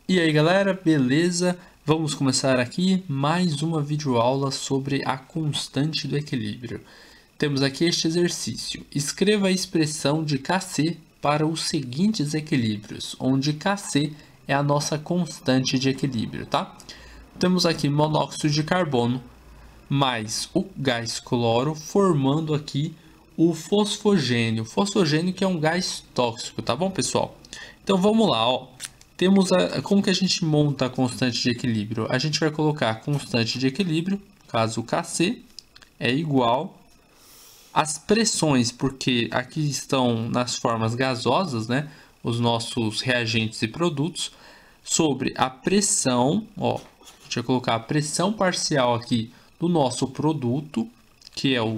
E aí galera, beleza? Vamos começar aqui mais uma videoaula sobre a constante do equilíbrio. Temos aqui este exercício. Escreva a expressão de Kc para os seguintes equilíbrios, onde Kc é a nossa constante de equilíbrio, tá? Temos aqui monóxido de carbono mais o gás cloro formando aqui o fosfogênio. Fosfogênio que é um gás tóxico, tá bom, pessoal? Então vamos lá, ó. Temos como que a gente monta a constante de equilíbrio? A gente vai colocar a constante de equilíbrio, caso o Kc, é igual às pressões, porque aqui estão nas formas gasosas, né? Os nossos reagentes e produtos, sobre a pressão, ó. A gente vai colocar a pressão parcial aqui do nosso produto, que é o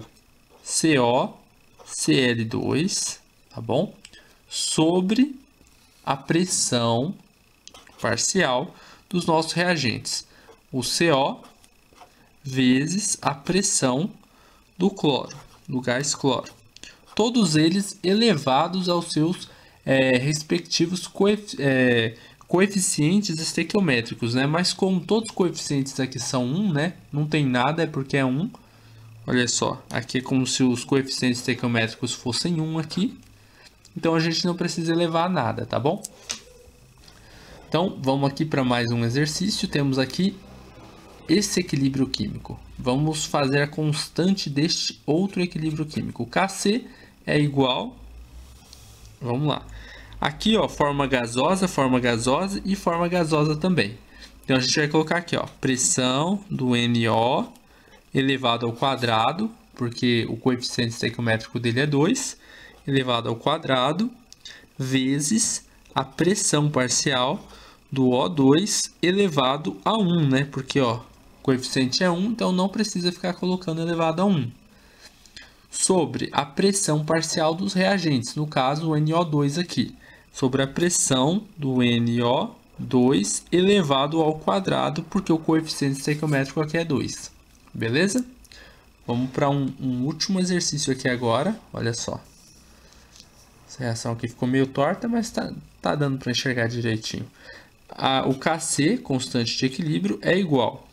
CoCl2, tá bom? Sobre a pressão parcial dos nossos reagentes, o CO vezes a pressão do cloro, do gás cloro. Todos eles elevados aos seus respectivos coeficientes estequiométricos, né? Mas como todos os coeficientes aqui são 1, né? Não tem nada, é porque é 1. Olha só, aqui é como se os coeficientes estequiométricos fossem 1 aqui. Então a gente não precisa elevar nada, tá bom? Então vamos aqui para mais um exercício. Temos aqui esse equilíbrio químico. Vamos fazer a constante deste outro equilíbrio químico. Kc é igual, vamos lá. Aqui, ó, forma gasosa e forma gasosa também. Então a gente vai colocar aqui, ó, pressão do NO elevado ao quadrado, porque o coeficiente estequiométrico dele é 2, elevado ao quadrado, vezes a pressão parcial do O2 elevado a 1, né? Porque, ó, o coeficiente é 1, então não precisa ficar colocando elevado a 1. Sobre a pressão parcial dos reagentes, no caso o NO2 aqui. Sobre a pressão do NO2 elevado ao quadrado, porque o coeficiente estequiométrico aqui é 2. Beleza? Vamos para um último exercício aqui agora. Olha só. Essa reação aqui ficou meio torta, mas tá dando para enxergar direitinho. O Kc, constante de equilíbrio, é igual.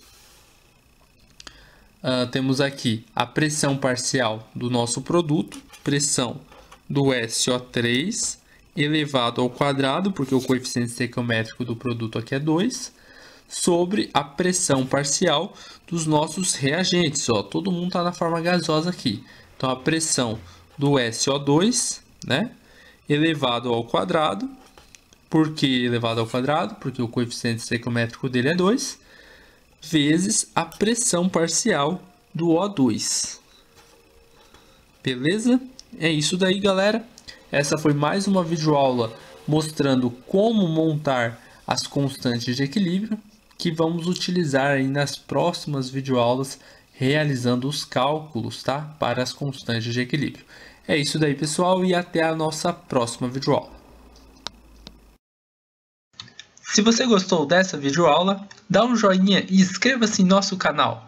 Temos aqui a pressão parcial do nosso produto, pressão do SO3 elevado ao quadrado, porque o coeficiente estequiométrico do produto aqui é 2, sobre a pressão parcial dos nossos reagentes. Ó, todo mundo está na forma gasosa aqui. Então, a pressão do SO2, né, elevado ao quadrado. Por que elevado ao quadrado? Porque o coeficiente estequiométrico dele é 2, vezes a pressão parcial do O2. Beleza? É isso daí, galera. Essa foi mais uma videoaula mostrando como montar as constantes de equilíbrio, que vamos utilizar aí nas próximas videoaulas realizando os cálculos, tá? Para as constantes de equilíbrio. É isso daí, pessoal, e até a nossa próxima videoaula. Se você gostou dessa videoaula, dá um joinha e inscreva-se em nosso canal.